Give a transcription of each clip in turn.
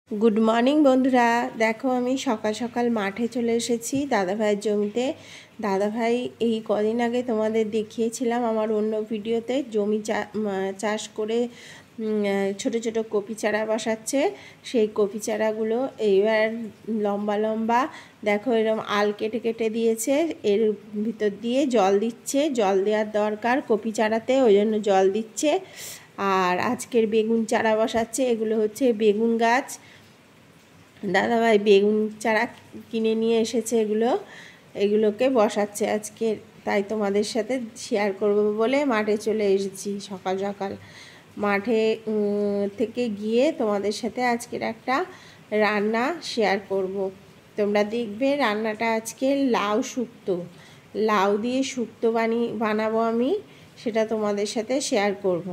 Good morning বন্ধুরা, দেখো আমি সকাল সকাল মাঠে চলে এসেছি দাদাভাইয়ের জমিতে। দাদাভাই এই কদিন আগে তোমাদের দেখিয়েছিলাম আমার অন্য ভিডিওতে জমি চাষ করে ছোট ছোট কপি চারা বসাচ্ছে। সেই কপি চারাগুলো এইবার লম্বা লম্বা দেখো এরকম আল কেটে কেটে দিয়েছে, এর ভিতর দিয়ে জল দিচ্ছে। জল দেওয়ার দরকার কপি চারাতে, ওই জন্য জল দিচ্ছে। আর আজকের বেগুন চারা বসাচ্ছে, এগুলো হচ্ছে বেগুন গাছ। দাদাভাই বেগুন চারা কিনে নিয়ে এসেছে, এগুলোকে বসাচ্ছে আজকে, তাই তোমাদের সাথে শেয়ার করব বলে মাঠে চলে এসেছি। সকাল সকাল মাঠে থেকে গিয়ে তোমাদের সাথে আজকের একটা রান্না শেয়ার করব। তোমরা দেখবে রান্নাটা আজকে লাউ দিয়ে শুক্তো বানাবো আমি, সেটা তোমাদের সাথে শেয়ার করব।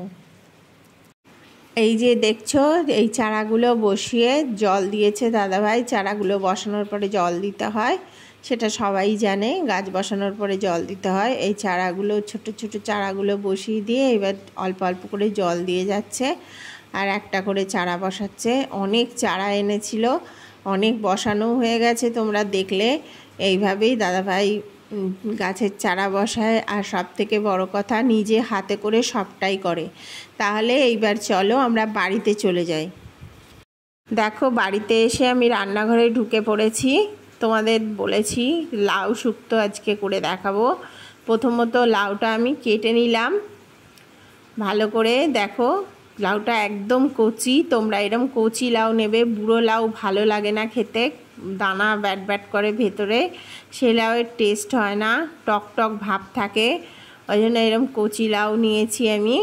এই যে দেখছো এই চারাগুলো বসিয়ে জল দিয়েছে দাদাভাই। চারাগুলো বসানোর পরে জল দিতে হয়, সেটা সবাই জানে, গাছ বসানোর পরে জল দিতে হয়। এই চারাগুলো ছোট ছোট চারাগুলো বসিয়ে দিয়ে এবার অল্প অল্প করে জল দিয়ে যাচ্ছে আর একটা করে চারা বসাচ্ছে। অনেক চারা এনেছিল, অনেক বসানো হয়ে গেছে, তোমরা দেখলে। এইভাবেই দাদাভাই গাছের চারা বসায়, আর সব থেকে বড় কথা নিজে হাতে করে সবটাই করে। তাহলে এইবার চলো আমরা বাড়িতে চলে যাই। দেখো বাড়িতে এসে আমি রান্নাঘরে ঢুকে পড়েছি। তোমাদের বলেছি লাউ শুক্তো আজকে করে দেখাবো। প্রথমত লাউটা আমি কেটে নিলাম ভালো করে। দেখো লাউটা একদম কচি, তোমরা এরম কচি লাউ নেবে। বুড়ো লাউ ভালো লাগে না খেতে, দানা ব্যাট ব্যাট করে ভেতরে, সে লাউয়ের টেস্ট হয় না, টক টক ভাব থাকে। ওই জন্য এরকম কচি লাউ নিয়েছি আমি।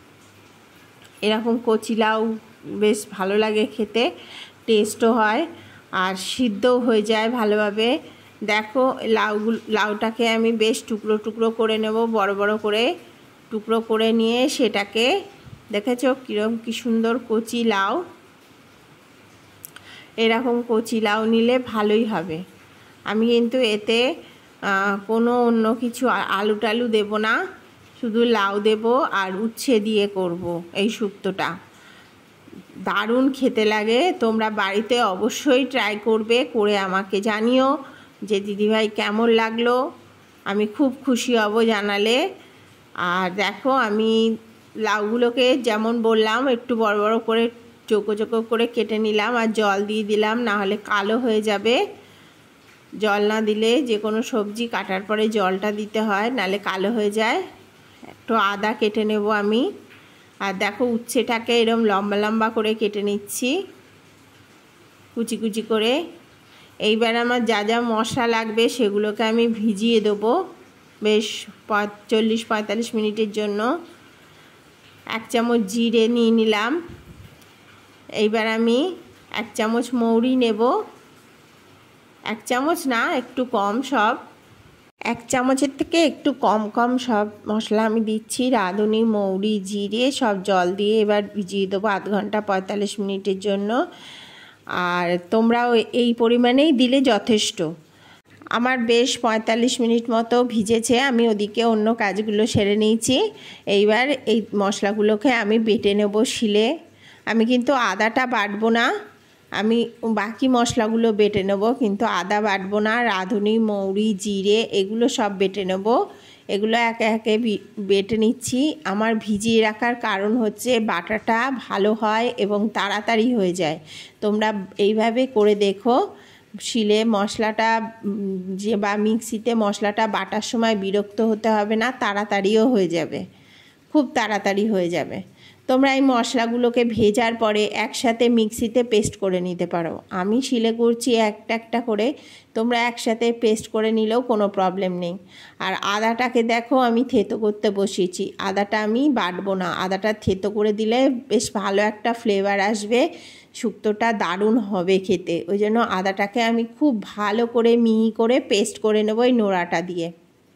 এরকম কচি লাউ বেশ ভালো লাগে খেতে, টেস্টও হয় আর সিদ্ধও হয়ে যায় ভালোভাবে। দেখো লাউটাকে আমি বেশ টুকরো টুকরো করে নেব, বড় বড় করে টুকরো করে নিয়ে সেটাকে, দেখেছো কীরকম কি সুন্দর কচি লাউ। এরকম কচি লাউ নিলে ভালোই হবে। আমি কিন্তু এতে কোনো অন্য কিছু আলু টালু দেব না, শুধু লাউ দেব আর উচ্ছে দিয়ে করব এই শুক্তোটা। দারুণ খেতে লাগে, তোমরা বাড়িতে অবশ্যই ট্রাই করবে, করে আমাকে জানিও যে দিদিভাই কেমন লাগলো। আমি খুব খুশি হব জানালে। আর দেখো আমি লাউগুলোকে যেমন বললাম একটু বড় বড় করে চৌকো চৌকো করে কেটে নিলাম আর জল দিয়ে দিলাম, না হলে কালো হয়ে যাবে। জল না দিলে যে কোনো সবজি কাটার পরে জলটা দিতে হয়, নাহলে কালো হয়ে যায়। একটু আদা কেটে নেব আমি। আর দেখো উচ্ছেটাকে এরকম লম্বা লম্বা করে কেটে নিচ্ছি কুচি কুচি করে। এইবার আমার যা যা মশলা লাগবে সেগুলোকে আমি ভিজিয়ে দেবো বেশ 40-45 মিনিটের জন্য। 1 চামচ জিরে নিয়ে নিলাম। এইবার আমি 1 চামচ মৌরি নেব, 1 চামচ না একটু কম, সব 1 চামচের থেকে একটু কম কম সব মশলা আমি দিচ্ছি। রাঁধুনি, মৌরি, জিরে সব জল দিয়ে এবার ভিজিয়ে দেবো 1/2 ঘন্টা 45 মিনিটের জন্য। আর তোমরাও এই পরিমাণেই দিলে যথেষ্ট। আমার বেশ 45 মিনিট মতো ভিজেছে, আমি ওদিকে অন্য কাজগুলো সেরে নিয়েছি। এইবার এই মশলাগুলোকে আমি বেটে নেব শিলে। আমি কিন্তু আদাটা বাটবো না, আমি বাকি মশলাগুলো বেটে নেব, কিন্তু আদা বাটবো না। রাঁধুনি, মৌরি, জিরে এগুলো সব বেটে নেব। এগুলো একে একে বেটে নিচ্ছি। আমার ভিজিয়ে রাখার কারণ হচ্ছে বাটাটা ভালো হয় এবং তাড়াতাড়ি হয়ে যায়। তোমরা এইভাবে করে দেখো, শিলে মশলাটা বা মিক্সিতে মশলাটা বাটার সময় বিরক্ত হতে হবে না, তাড়াতাড়িও হয়ে যাবে, খুব তাড়াতাড়ি হয়ে যাবে। তোমরা এই মশলাগুলোকে ভেজার পরে একসাথে মিক্সিতে পেস্ট করে নিতে পারো। আমি শিলে করছি একটা একটা করে, তোমরা একসাথে পেস্ট করে নিলেও কোনো প্রবলেম নেই। আর আদাটাকে দেখো আমি থেতো করতে বসিয়েছি, আদাটা আমি বাটবো না, আদাটা থেতো করে দিলে বেশ ভালো একটা ফ্লেভার আসবে, শুক্তোটা দারুণ হবে খেতে। ওই জন্য আদাটাকে আমি খুব ভালো করে মিহি করে পেস্ট করে নেবো এই নোড়াটা দিয়ে।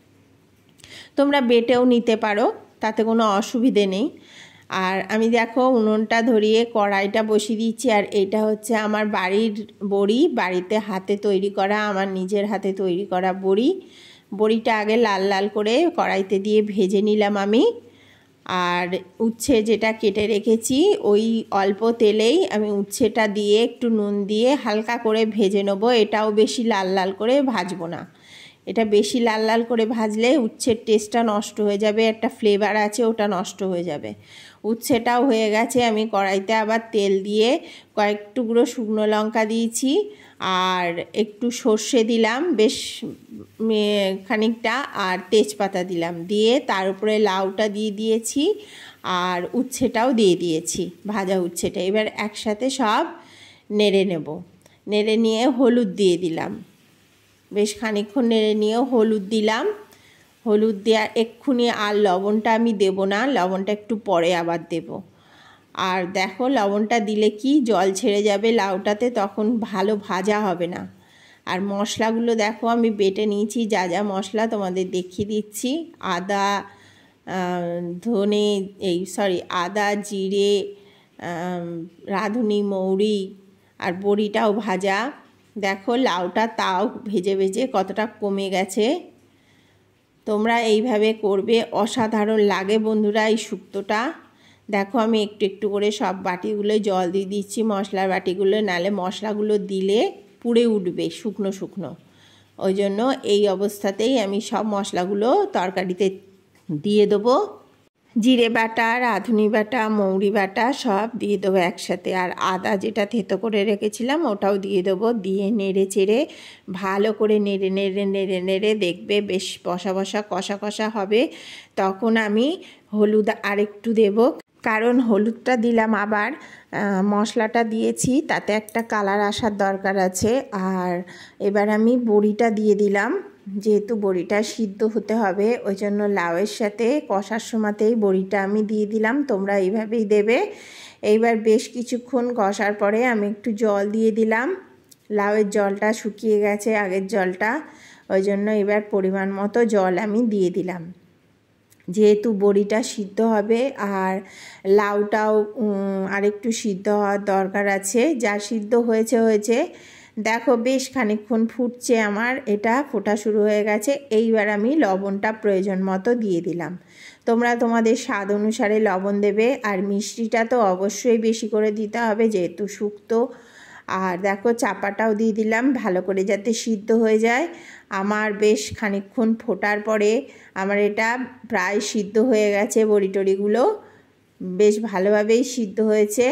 তোমরা বেটেও নিতে পারো, তাতে কোনো অসুবিধে নেই। আর আমি দেখো উনুনটা ধরিয়ে কড়াইটা বসিয়ে দিচ্ছি। আর এইটা হচ্ছে আমার বাড়ির বড়ি, বাড়িতে হাতে তৈরি করা, আমার নিজের হাতে তৈরি করা বড়ি। বড়িটা আগে লাল লাল করে কড়াইতে দিয়ে ভেজে নিলাম আমি। আর উচ্ছে যেটা কেটে রেখেছি ওই অল্প তেলেই আমি উচ্ছেটা দিয়ে একটু নুন দিয়ে হালকা করে ভেজে নেব। এটাও বেশি লাল লাল করে ভাজবো না, এটা বেশি লাল লাল করে ভাজলে উচ্ছের টেস্টটা নষ্ট হয়ে যাবে, একটা ফ্লেভার আছে ওটা নষ্ট হয়ে যাবে। উচ্ছেটাও হয়ে গেছে, আমি কড়াইতে আবার তেল দিয়ে কয়েক টুকরো শুকনো লঙ্কা দিয়েছি আর একটু সর্ষে দিলাম বেশ খানিকটা, আর তেজপাতা দিলাম, দিয়ে তার উপরে লাউটা দিয়ে দিয়েছি আর উচ্ছেটাও দিয়ে দিয়েছি, ভাজা উচ্ছেটা। এবার একসাথে সব নেড়ে নেব। নেড়ে নিয়ে হলুদ দিয়ে দিলাম, বেশ খানিকক্ষণ নেড়ে নিয়ে হলুদ দিলাম। হলুদ দেওয়ার এক্ষুনি আর লবণটা আমি দেব না, লবণটা একটু পরে আবার দেব। আর দেখো লবণটা দিলে কি জল ছেড়ে যাবে লাউটাতে, তখন ভালো ভাজা হবে না। আর মশলাগুলো দেখো আমি বেটে নিয়েছি, যা যা মশলা তোমাদের দেখিয়ে দিচ্ছি। আদা আদা জিরে রাঁধুনি মৌরি আর বড়িটাও ভাজা। দেখো লাউটা তাও ভেজে ভেজে কতটা কমে গেছে। তোমরা এইভাবে করবে, অসাধারণ লাগে বন্ধুরা এই শুক্তোটা। দেখো আমি একটু একটু করে সব বাটিগুলো জল দিয়ে দিচ্ছি, মশলার বাটিগুলো, নালে মশলাগুলো দিলে পুড়ে উঠবে শুকনো শুকনো। ওই জন্য এই অবস্থাতেই আমি সব মশলাগুলো তরকারিতে দিয়ে দেবো। জিরে বাটা, রাঁধুনি বাটা, মৌরি বাটা সব দিয়ে দেবো একসাথে, আর আদা যেটা থেতো করে রেখেছিলাম ওটাও দিয়ে দেবো। দিয়ে নেড়ে চেড়ে ভালো করে নেড়ে নেড়ে নেড়ে নেড়ে দেখবে বেশ বসা বসা কষা কষা হবে। তখন আমি হলুদ আরেকটু দেবো, কারণ হলুদটা দিলাম আবার মশলাটা দিয়েছি, তাতে একটা কালার আসার দরকার আছে। আর এবার আমি বড়িটা দিয়ে দিলাম, যেহেতু বড়িটা সিদ্ধ হতে হবে ওই জন্য লাউয়ের সাথে কষার সময়তেই বড়িটা আমি দিয়ে দিলাম। তোমরা এইভাবেই দেবে। এইবার বেশ কিছুক্ষণ কষার পরে আমি একটু জল দিয়ে দিলাম, লাউয়ের জলটা শুকিয়ে গেছে আগের জলটা, ওই জন্য এবার পরিমাণ মতো জল আমি দিয়ে দিলাম, যেহেতু বড়িটা সিদ্ধ হবে আর লাউটাও আরেকটু সিদ্ধ হওয়ার দরকার আছে। যা সিদ্ধ হয়েছে। দেখো বেশ খানিকক্ষণ ফুটছে, আমার এটা ফোটা শুরু হয়ে গেছে। এইবার আমি লবণটা প্রয়োজন মতো দিয়ে দিলাম। তোমরা তোমাদের স্বাদ অনুসারে লবণ দেবে, আর মিষ্টিটা তো অবশ্যই বেশি করে দিতে হবে যেহেতু শুক্তো। আর দেখো চাপাটাও দিয়ে দিলাম ভালো করে যাতে সিদ্ধ হয়ে যায়। আমার বেশ খানিকক্ষণ ফোটার পরে আমার এটা প্রায় সিদ্ধ হয়ে গেছে, বড়ি টড়িগুলো বেশ ভালোভাবেই সিদ্ধ হয়েছে।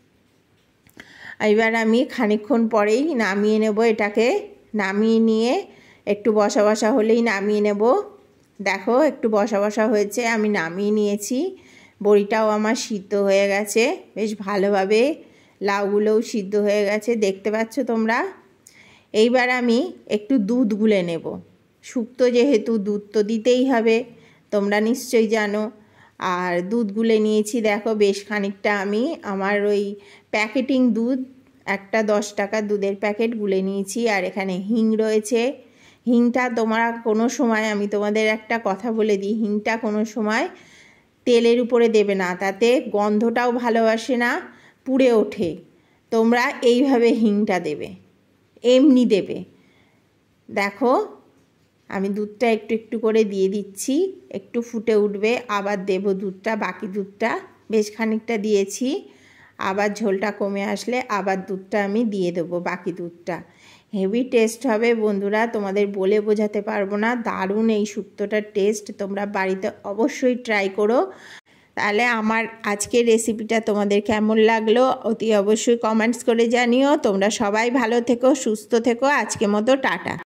এবার আমি খানিকক্ষণ পরেই নামিয়ে নেব, এটাকে নামিয়ে নিয়ে একটু বসা বসা হলেই নামিয়ে নেব। দেখো একটু বসা বসা হয়েছে, আমি নামিয়ে নিয়েছি। বড়িটাও আমার সিদ্ধ হয়ে গেছে বেশ ভালোভাবে, লাউগুলোও সিদ্ধ হয়ে গেছে দেখতে পাচ্ছ তোমরা। এইবার আমি একটু দুধ গুলে নেব, শুক্তো যেহেতু দুধ তো দিতেই হবে, তোমরা নিশ্চয়ই জানো। আর দুধ গুলে নিয়েছি, দেখো বেশ খানিকটা আমি আমার ওই প্যাকেটিং দুধ, একটা 10 টাকার দুধের প্যাকেট গুলে নিয়েছি। আর এখানে হিং রয়েছে, হিংটা তোমরা কোনো সময়, আমি তোমাদের একটা কথা বলে দিই, হিংটা কোনো সময় তেলের উপরে দেবে না, তাতে গন্ধটাও ভালোবাসে না, পুড়ে ওঠে। তোমরা এইভাবে হিংটা দেবে, এমনি দেবে। দেখো আমি দুধটা একটু একটু করে দিয়ে দিচ্ছি, একটু ফুটে উঠবে আবার দেব দুধটা, বাকি দুধটা বেশ খানিকটা দিয়েছি, আবার ঝোলটা কমে আসলে আবার দুধটা আমি দিয়ে দেবো, বাকি দুধটা। হেভি টেস্ট হবে বন্ধুরা, তোমাদের বলে বোঝাতে পারবো না, দারুণ এই শুক্তোটার টেস্ট। তোমরা বাড়িতে অবশ্যই ট্রাই করো। তাহলে আমার আজকের রেসিপিটা তোমাদের কেমন লাগলো অতি অবশ্যই কমেন্টস করে জানিও। তোমরা সবাই ভালো থেকো, সুস্থ থেকো। আজকের মতো টাটা।